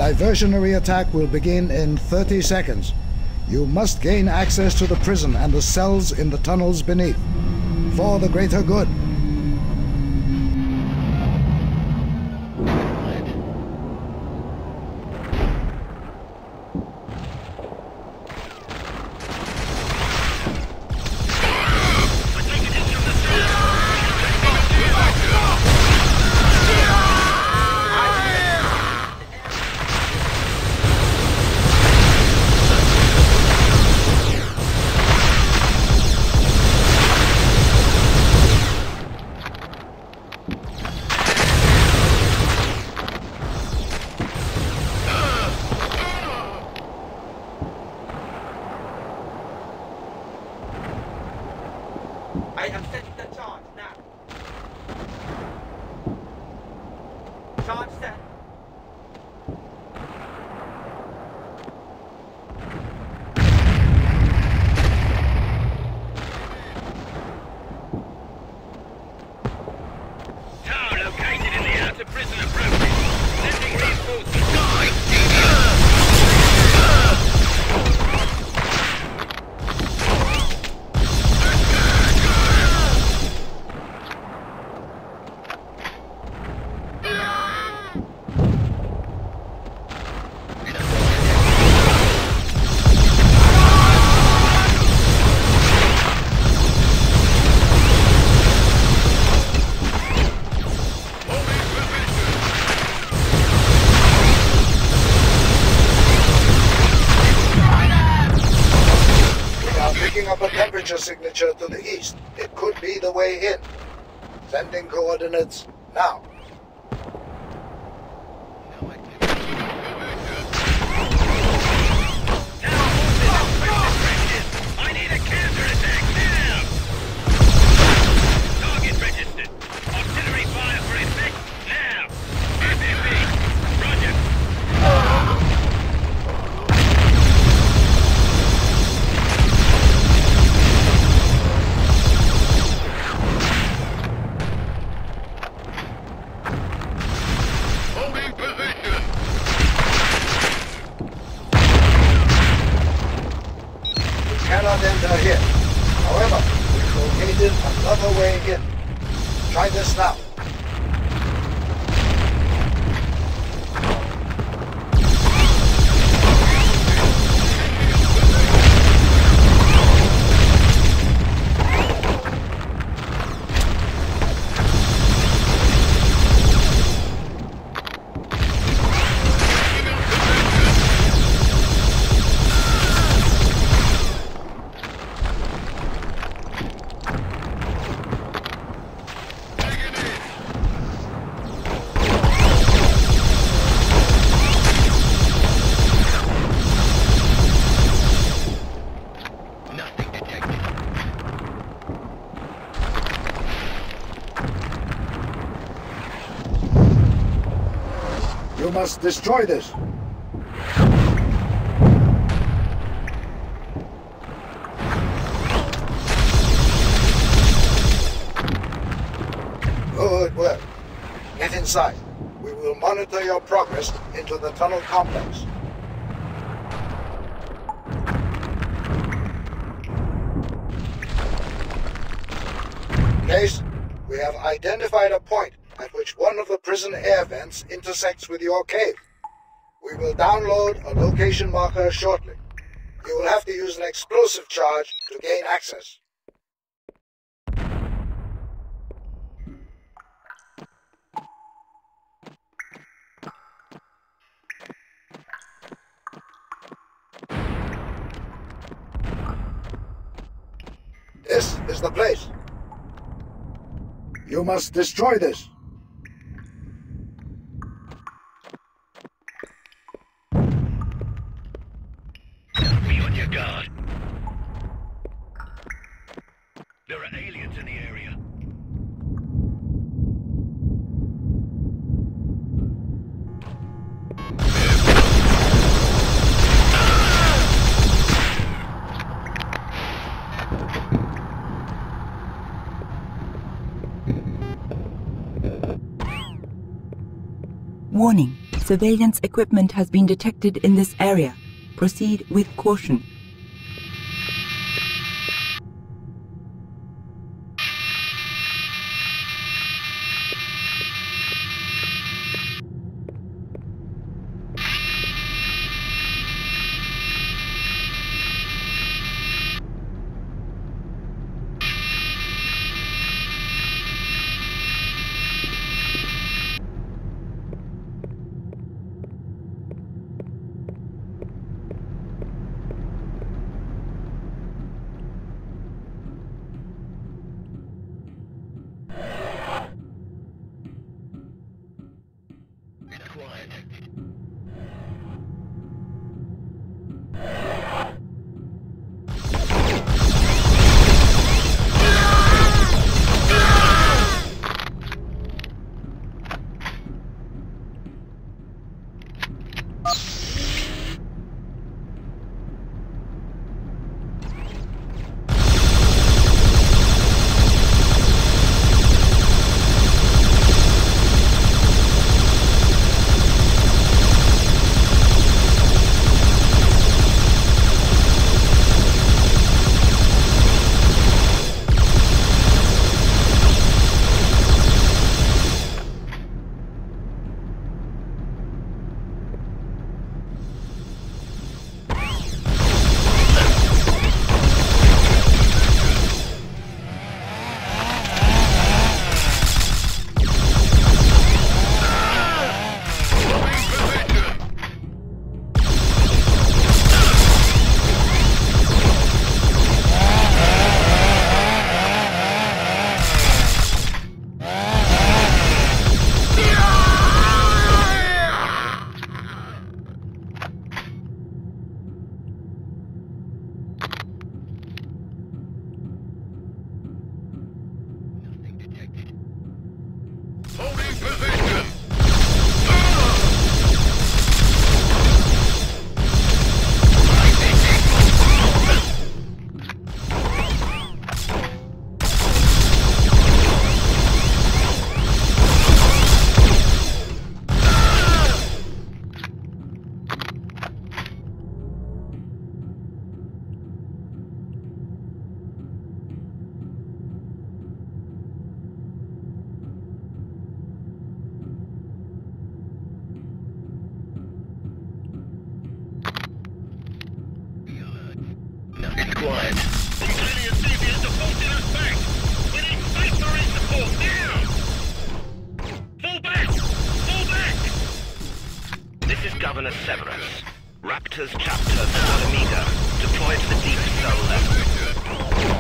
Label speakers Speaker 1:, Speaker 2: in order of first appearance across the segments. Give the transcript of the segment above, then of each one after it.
Speaker 1: diversionary attack will begin in 30 seconds. You must gain access to the prison and the cells in the tunnels beneath. For the greater good.
Speaker 2: I am setting the charge now. Charge set.
Speaker 3: Tower located in the outer prison approach. Sending reinforcements.
Speaker 1: Picking up a temperature signature to the east. It could be the way in. Sending coordinates now.
Speaker 3: I need a counter-attack now! Target registered. Artillery fire for effect now! FMB, roger.
Speaker 1: Cannot enter here. However, we've located another way in. Try this now. You must destroy this. Good work. Get inside. We will monitor your progress into the tunnel complex. Case, we have identified a point at which one of the prison air vents intersects with your cave. We will download a location marker shortly. You will have to use an explosive charge to gain access. This is the place. You must destroy this.
Speaker 3: Be on your guard. There are aliens in the area.
Speaker 4: Warning, Surveillance equipment has been detected in this area. Proceed with caution.
Speaker 3: Quiet. These alien deviants are forcing us back! We need factory support now! Fall back! Fall back! This is Governor Severus. Raptors Chapter Squadamida, deployed to the deep cell level.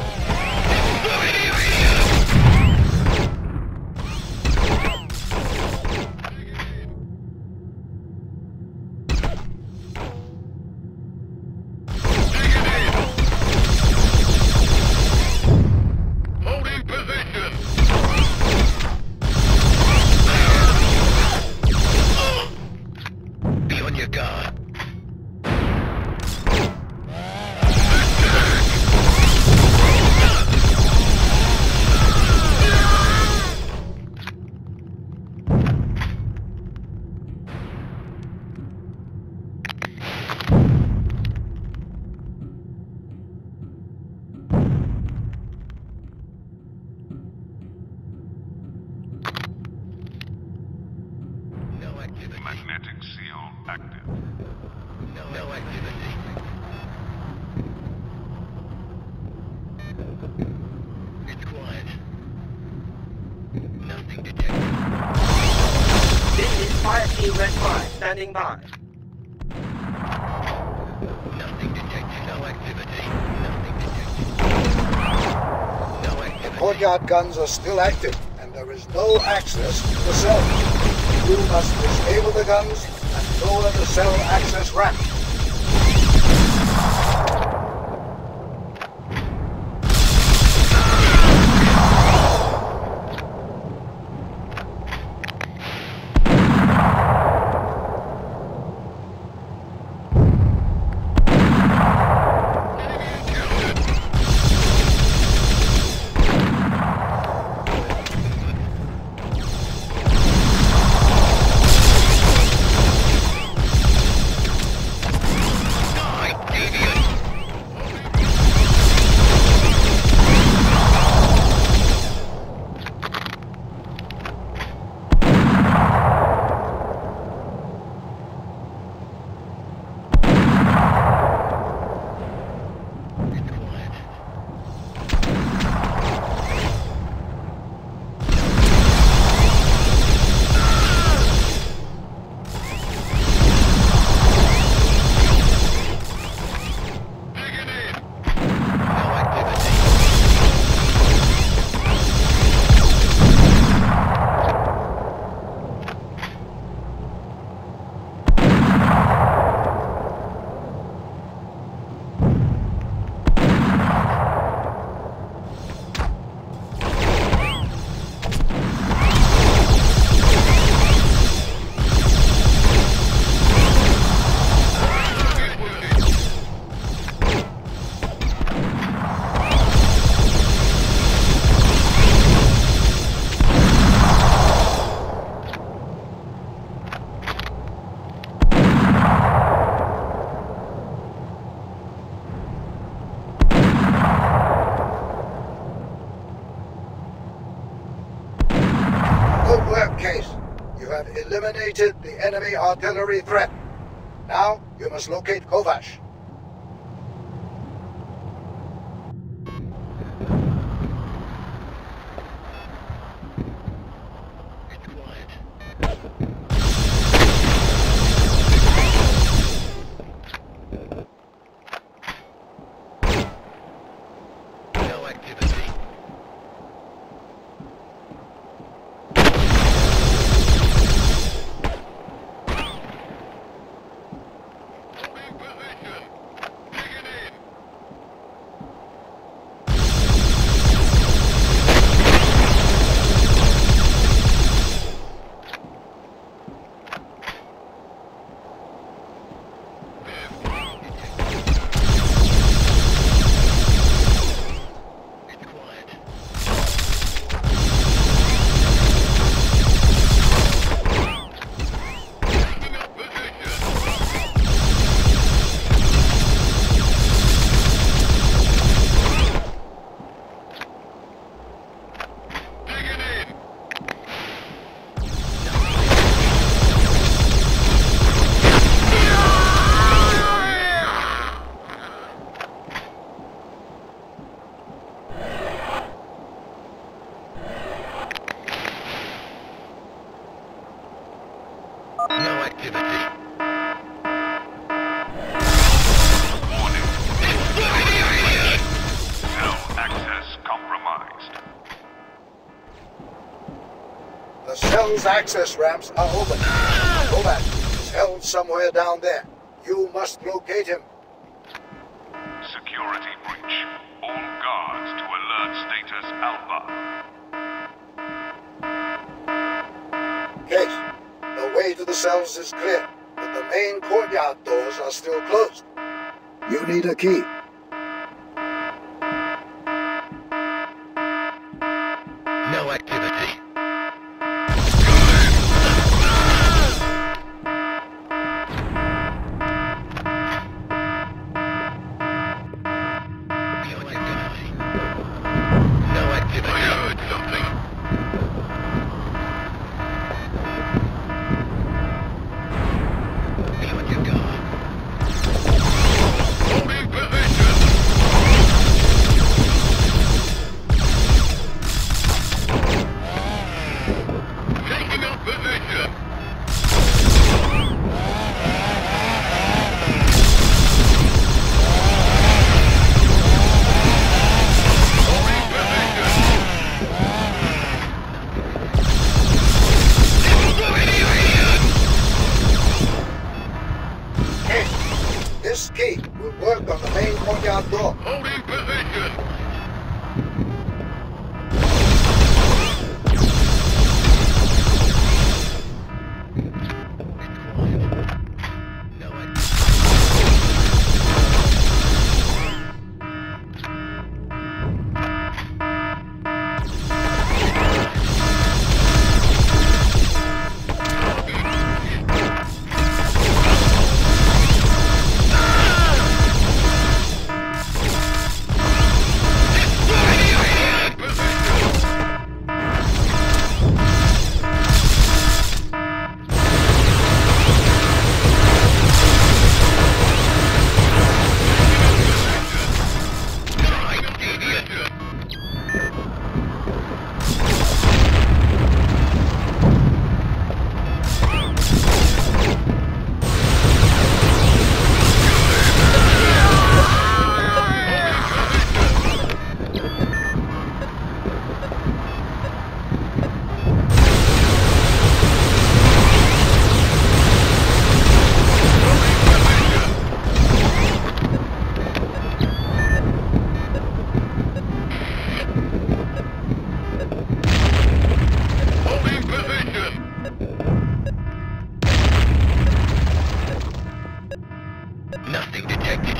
Speaker 5: Magnetic seal active.
Speaker 3: No activity. It's quiet. Nothing detected.
Speaker 2: This is Fire Team Red 5, standing by.
Speaker 3: Nothing detected. No activity. Nothing detected. No activity.
Speaker 1: Courtyard guns are still active, and there is no access to the cell. You must disable the guns and lower the cell access ramp. eliminated the enemy artillery threat. Now, you must locate Kovash. The cell's access ramps are open. Kovash is held somewhere down there. You must locate him.
Speaker 5: Security breach. All guards to alert status Alpha.
Speaker 1: Case, the way to the cells is clear, but the main courtyard doors are still closed. You need a key.
Speaker 6: No activity.
Speaker 1: This key will work on the main courtyard door.
Speaker 6: Holding position. Nothing detected.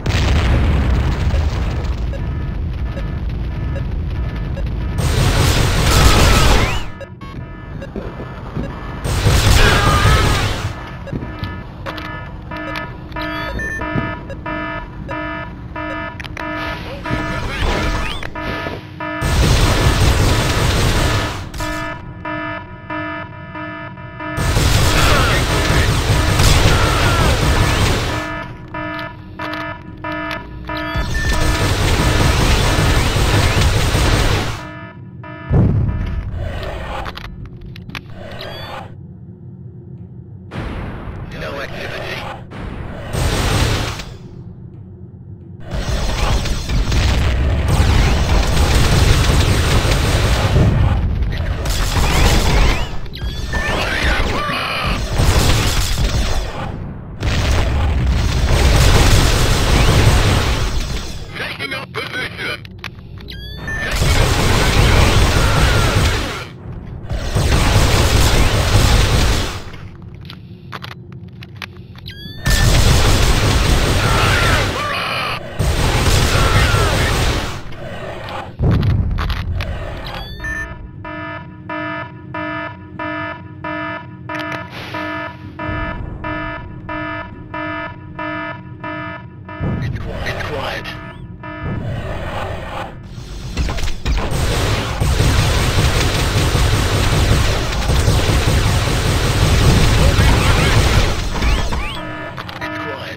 Speaker 6: quiet. It's quiet.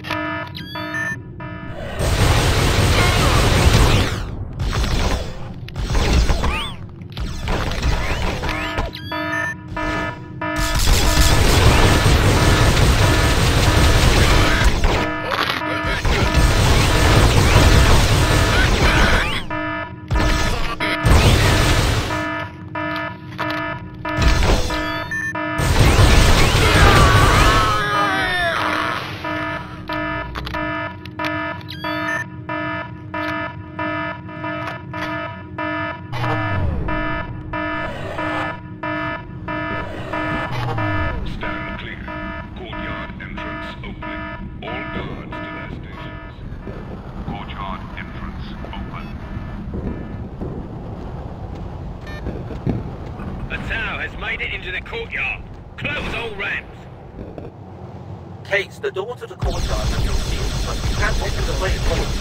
Speaker 5: Stand clear. Courtyard entrance opening. All guards to their stations. Courtyard entrance open.
Speaker 3: A Tau has made it into the courtyard. Close all ramps.
Speaker 2: Case, the door to the courtyard has been sealed, but you can't open the way forward.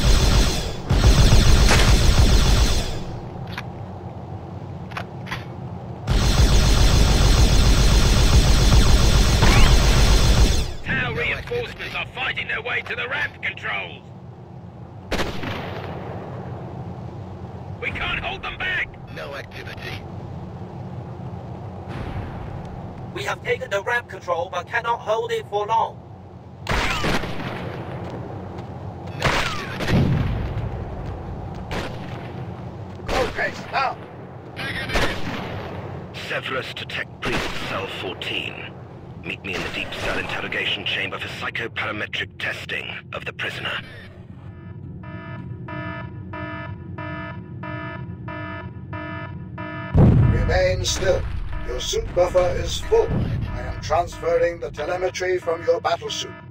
Speaker 3: Tau reinforcements are fighting their way to the ramp controls. We can't hold them back.
Speaker 6: No activity.
Speaker 2: We have taken the ramp control, but cannot hold it for long.
Speaker 6: No activity.
Speaker 1: Okay, now.
Speaker 3: Severus to Tech Priest, Cell 14. Meet me in the deep cell interrogation chamber for psychoparametric testing of the prisoner.
Speaker 1: Remain still. Your suit buffer is full. I am transferring the telemetry from your battlesuit.